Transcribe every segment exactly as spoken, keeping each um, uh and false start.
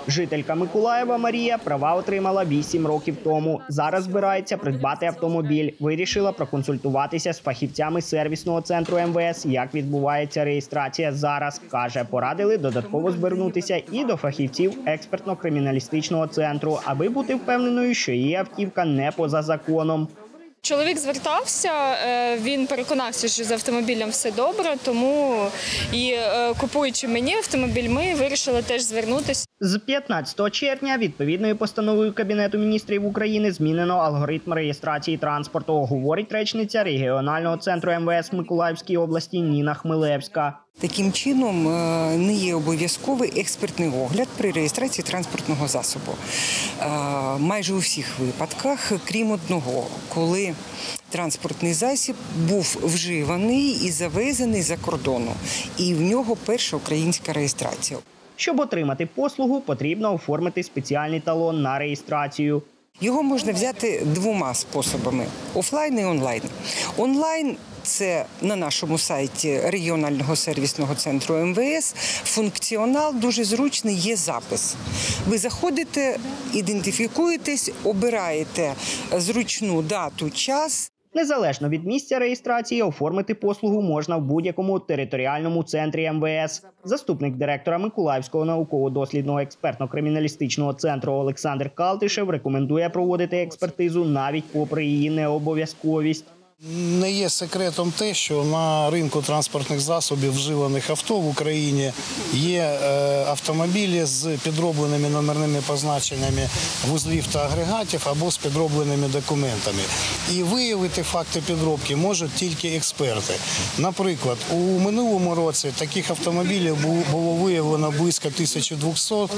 Жителька Миколаєва Марія права отримала вісім років тому. Зараз збирається придбати автомобіль. Вирішила проконсультуватися з фахівцями сервісного центру ем ве ес, як відбувається реєстрація зараз. Каже, порадили додатково звернутися і до фахівців експертно-криміналістичного центру, аби бути впевненою, що її автівка не поза законом. Чоловік звертався, він переконався, що з автомобілем все добре, тому і купуючи мені автомобіль, ми вирішили теж звернутися. З п'ятнадцятого червня відповідною постановою Кабінету міністрів України змінено алгоритм реєстрації транспорту, говорить речниця регіонального центру ем ве ес в Миколаївській області Ніна Хмелевська. Таким чином, не є обов'язковий експертний огляд при реєстрації транспортного засобу. Майже у всіх випадках, крім одного, коли транспортний засіб був вживаний і завезений за кордону, і в нього перша українська реєстрація. Щоб отримати послугу, потрібно оформити спеціальний талон на реєстрацію. Його можна взяти двома способами – офлайн і онлайн. Онлайн – це на нашому сайті регіонального сервісного центру ем ве ес. Функціонал дуже зручний, є запис. Ви заходите, ідентифікуєтесь, обираєте зручну дату, час. Незалежно від місця реєстрації, оформити послугу можна в будь-якому територіальному центрі ем ве ес. Заступник директора Миколаївського науково-дослідного експертно-криміналістичного центру Олександр Калтишев рекомендує проводити експертизу навіть попри її необов'язковість. Не є секретом те, що на ринку транспортних засобів вживаних авто в Україні є автомобілі з підробленими номерними позначеннями вузлів та агрегатів або з підробленими документами. І виявити факти підробки можуть тільки експерти. Наприклад, у минулому році таких автомобілів було виявлено близько тисячі двохсот,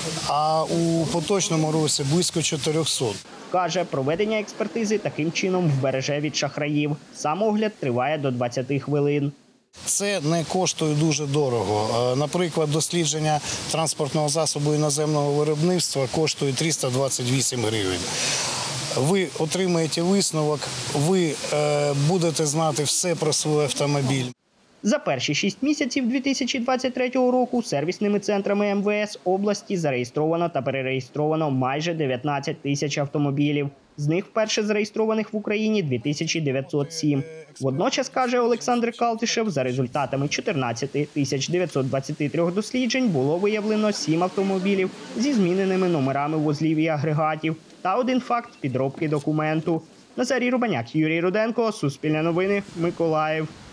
а у поточному році близько чотирьохсот. Каже, проведення експертизи таким чином вбереже від шахраїв. Сам огляд триває до двадцяти хвилин. Це не коштує дуже дорого. Наприклад, дослідження транспортного засобу іноземного виробництва коштує триста двадцять вісім гривень. Ви отримаєте висновок, ви будете знати все про свій автомобіль. За перші шість місяців дві тисячі двадцять третього року сервісними центрами ем ве ес області зареєстровано та перереєстровано майже дев'ятнадцять тисяч автомобілів. З них вперше зареєстрованих в Україні дві тисячі дев'ятсот сім. Водночас, каже Олександр Калтишев, за результатами чотирнадцяти тисяч дев'ятсот двадцяти трьох досліджень було виявлено сім автомобілів зі зміненими номерами вузлів і агрегатів та один факт підробки документу. Назарій Рубаняк, Юрій Руденко, Суспільне новини, Миколаїв.